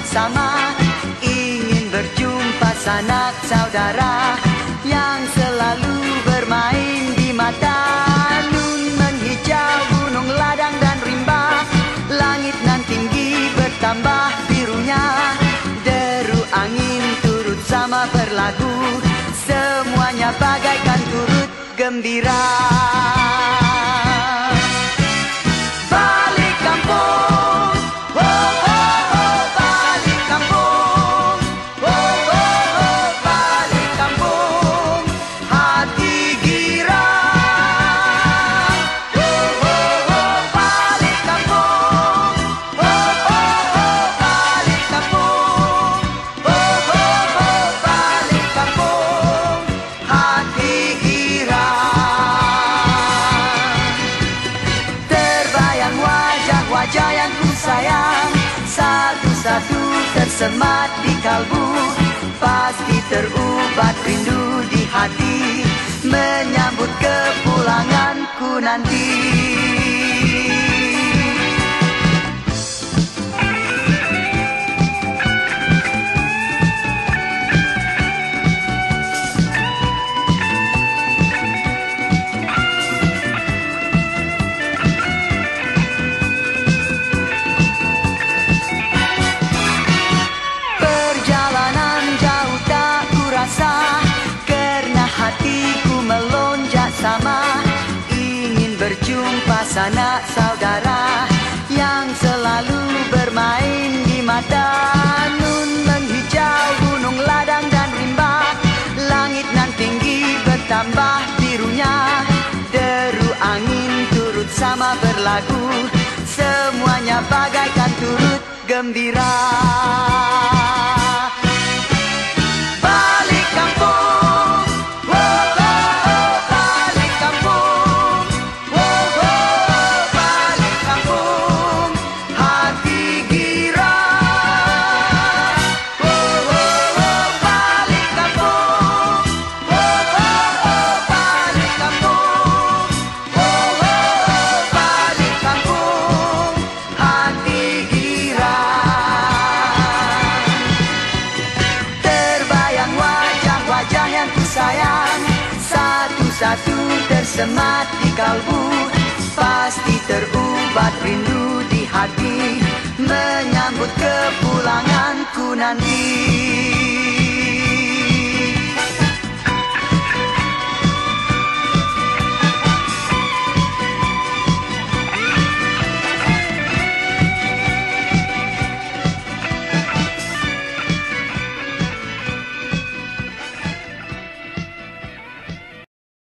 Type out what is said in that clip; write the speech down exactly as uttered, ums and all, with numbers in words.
bersama, ingin berjumpa sanak saudara yang selalu bermain di mata. Nun menghijau gunung ladang dan rimba, langit nan tinggi bertambah birunya. Deru angin turut sama berlagu, semuanya bagaikan turut gembira. Balik kampung, oh oh oh, balik kampung, oh oh oh, balik kampung, hati girang. Oh oh oh, balik kampung, oh oh oh, balik kampung, oh oh oh, balik kampung, hati girang. Terbayang wajah-wajah yang ku sayang, satu-satu tersemat di kalbu. Pasti terubat rindu di hati, menyambut kepulanganku nanti. Perjalanan jauh tak kurasa, karena hatiku melonjak sama, ingin berjumpa sanak saudara yang selalu bermain di mata. Nun menghijau gunung ladang dan rimba, langit nan tinggi bertambah birunya. Deru angin turut sama berlagu, semuanya bagaikan turut gembira. Balik kampung, oh oh oh, balik kampung, oh oh oh, balik kampung, hati girang. Oh oh oh, balik kampung, oh oh oh, balik kampung, oh oh oh, balik kampung, hati girang. Terbayang wajah-wajah yang ku sayang, satu-satu tersemat di kalbu. Pasti terubat rindu di hati, menyambut kepulanganku nanti.